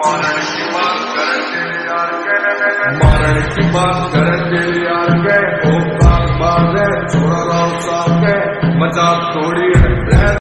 मारण की बात करेंगे यार के, ओ बात बात है छोड़ा राव साहब के, मजाक थोड़ी है।